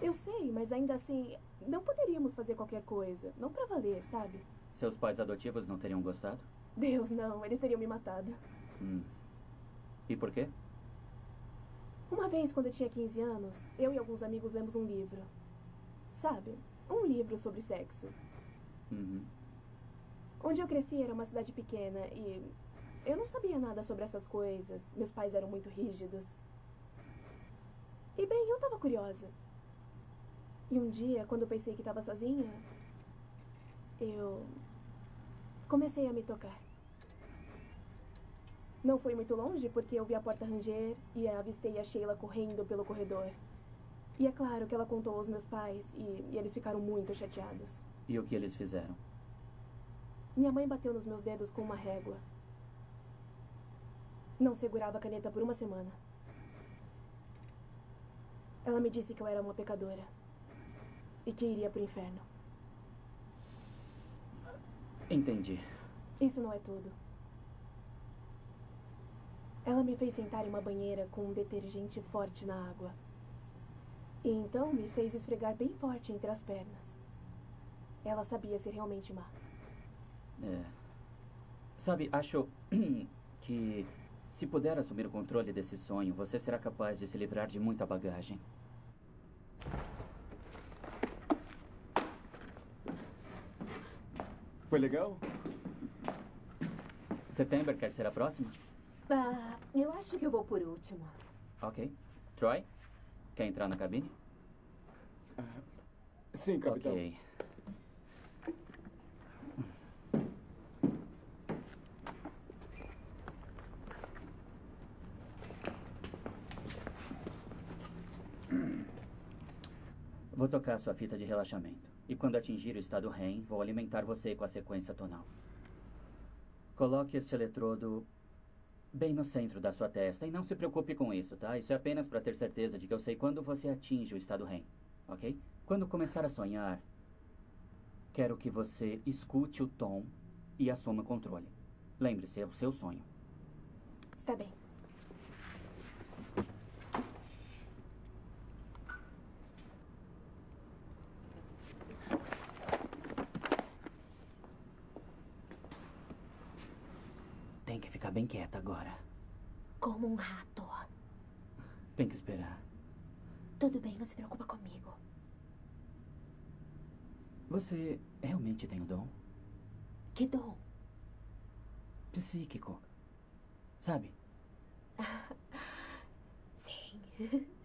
Eu sei, mas ainda assim, não poderíamos fazer qualquer coisa. Não pra valer, sabe? Seus pais adotivos não teriam gostado? Deus, não. Eles teriam me matado. E por quê? Uma vez, quando eu tinha 15 anos, eu e alguns amigos lemos um livro. Sabe? Um livro sobre sexo. Onde eu cresci era uma cidade pequena e eu não sabia nada sobre essas coisas. Meus pais eram muito rígidos. E bem, eu estava curiosa. E um dia, quando eu pensei que estava sozinha, eu comecei a me tocar. Não foi muito longe, porque eu vi a porta ranger e avistei a Sheila correndo pelo corredor. E é claro que ela contou aos meus pais e eles ficaram muito chateados. E o que eles fizeram? Minha mãe bateu nos meus dedos com uma régua. Não segurava a caneta por uma semana. Ela me disse que eu era uma pecadora e que iria pro inferno. Entendi. Isso não é tudo. Ela me fez sentar em uma banheira com um detergente forte na água. E então me fez esfregar bem forte entre as pernas. Ela sabia ser realmente má. Sabe, acho que se puder assumir o controle desse sonho, você será capaz de se livrar de muita bagagem. Foi legal? September quer ser a próxima? Eu acho que eu vou por último. Ok. Troy, quer entrar na cabine? Sim, capitão. Ok. Vou tocar sua fita de relaxamento. E quando atingir o estado REM, vou alimentar você com a sequência tonal. Coloque este eletrodo bem no centro da sua testa e não se preocupe com isso, tá? Isso é apenas para ter certeza de que eu sei quando você atinge o estado REM, ok? Quando começar a sonhar, quero que você escute o tom e assuma o controle. Lembre-se, é o seu sonho. Está bem. Tem que ficar bem quieta agora. Como um rato. Tem que esperar. Tudo bem, não se preocupa comigo. Você realmente tem o dom? Que dom? Psíquico. Sabe? Sim.